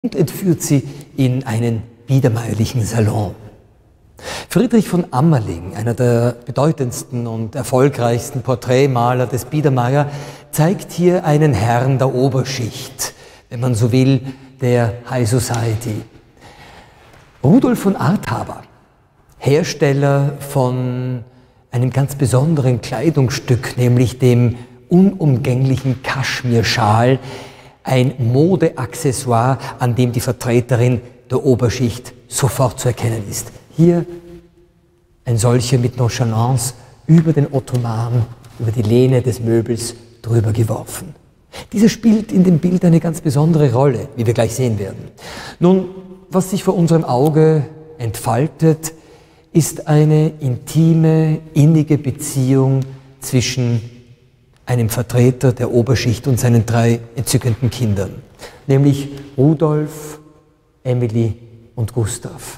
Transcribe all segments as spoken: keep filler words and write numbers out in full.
und entführt sie in einen biedermeierlichen Salon. Friedrich von Ammerling, einer der bedeutendsten und erfolgreichsten Porträtmaler des Biedermeier, zeigt hier einen Herrn der Oberschicht, wenn man so will, der High Society. Rudolf von Arthaber, Hersteller von einem ganz besonderen Kleidungsstück, nämlich dem unumgänglichen Kaschmirschal, ein Modeaccessoire, an dem die Vertreterin der Oberschicht sofort zu erkennen ist. Hier ein solcher mit Nonchalance über den Ottoman, über die Lehne des Möbels drüber geworfen. Dieser spielt in dem Bild eine ganz besondere Rolle, wie wir gleich sehen werden. Nun, was sich vor unserem Auge entfaltet, ist eine intime, innige Beziehung zwischen einem Vertreter der Oberschicht und seinen drei entzückenden Kindern, nämlich Rudolf, Emily und Gustav.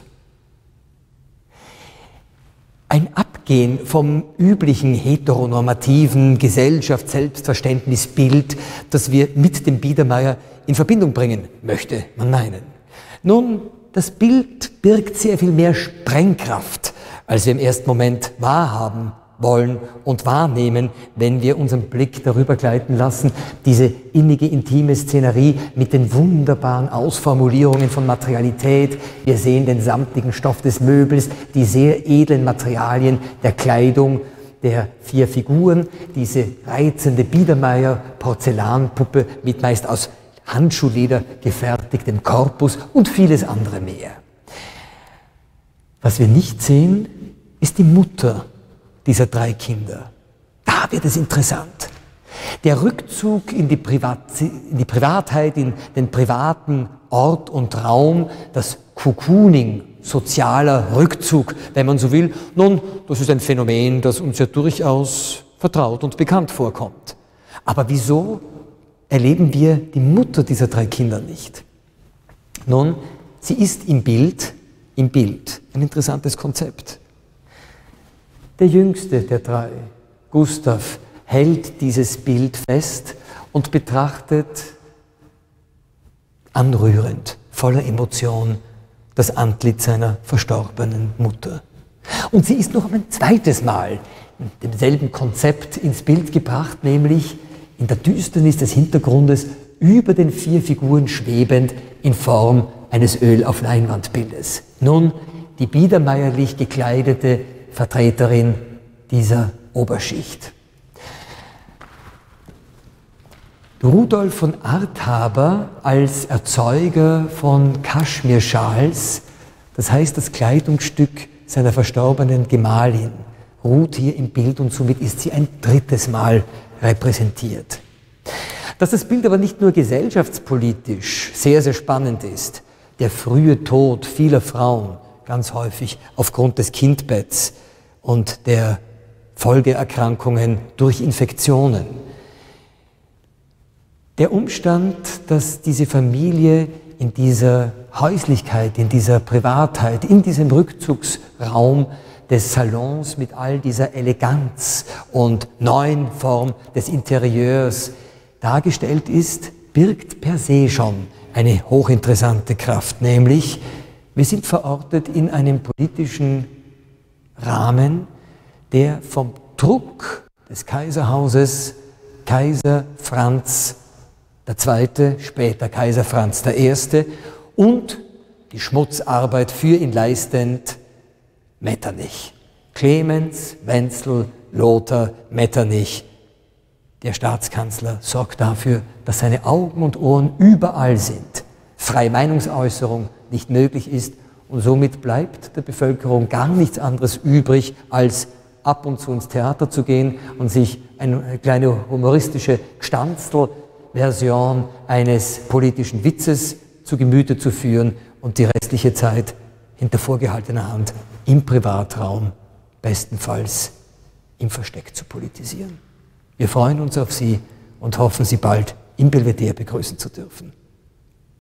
Ein Abgehen vom üblichen heteronormativen Gesellschafts-Selbstverständnisbild, das wir mit dem Biedermeier in Verbindung bringen, möchte man meinen. Nun, das Bild birgt sehr viel mehr Sprengkraft, als wir im ersten Moment wahrhaben wollen und wahrnehmen, wenn wir unseren Blick darüber gleiten lassen, diese innige, intime Szenerie mit den wunderbaren Ausformulierungen von Materialität. Wir sehen den samtigen Stoff des Möbels, die sehr edlen Materialien der Kleidung der vier Figuren, diese reizende Biedermeier-Porzellanpuppe mit meist aus Handschuhleder gefertigtem Korpus und vieles andere mehr. Was wir nicht sehen, ist die Mutter dieser drei Kinder. Da wird es interessant. Der Rückzug in die, Privat, in die Privatheit, in den privaten Ort und Raum, das Cocooning, sozialer Rückzug, wenn man so will. Nun, das ist ein Phänomen, das uns ja durchaus vertraut und bekannt vorkommt. Aber wieso erleben wir die Mutter dieser drei Kinder nicht? Nun, sie ist im Bild, im Bild, ein interessantes Konzept. Der jüngste der drei, Gustav, hält dieses Bild fest und betrachtet anrührend, voller Emotion, das Antlitz seiner verstorbenen Mutter. Und sie ist noch ein zweites Mal mit demselben Konzept ins Bild gebracht, nämlich in der Düsternis des Hintergrundes über den vier Figuren schwebend in Form eines Öl auf Leinwandbildes. Nun, die biedermeierlich gekleidete Vertreterin dieser Oberschicht. Rudolf von Arthaber als Erzeuger von Kaschmirschals, das heißt das Kleidungsstück seiner verstorbenen Gemahlin, ruht hier im Bild und somit ist sie ein drittes Mal repräsentiert. Dass das Bild aber nicht nur gesellschaftspolitisch sehr, sehr spannend ist, der frühe Tod vieler Frauen, ganz häufig aufgrund des Kindbetts und der Folgeerkrankungen durch Infektionen. Der Umstand, dass diese Familie in dieser Häuslichkeit, in dieser Privatheit, in diesem Rückzugsraum des Salons mit all dieser Eleganz und neuen Form des Interieurs dargestellt ist, birgt per se schon eine hochinteressante Kraft, nämlich wir sind verortet in einem politischen Rahmen, der vom Druck des Kaiserhauses Kaiser Franz der Zweite, später Kaiser Franz der Erste und die Schmutzarbeit für ihn leistend Metternich. Clemens, Wenzel, Lothar, Metternich, der Staatskanzler, sorgt dafür, dass seine Augen und Ohren überall sind, freie Meinungsäußerung nicht möglich ist und somit bleibt der Bevölkerung gar nichts anderes übrig, als ab und zu ins Theater zu gehen und sich eine kleine humoristische Gstanzl-Version eines politischen Witzes zu Gemüte zu führen und die restliche Zeit hinter vorgehaltener Hand im Privatraum, bestenfalls im Versteck zu politisieren. Wir freuen uns auf Sie und hoffen, Sie bald im Belvedere begrüßen zu dürfen.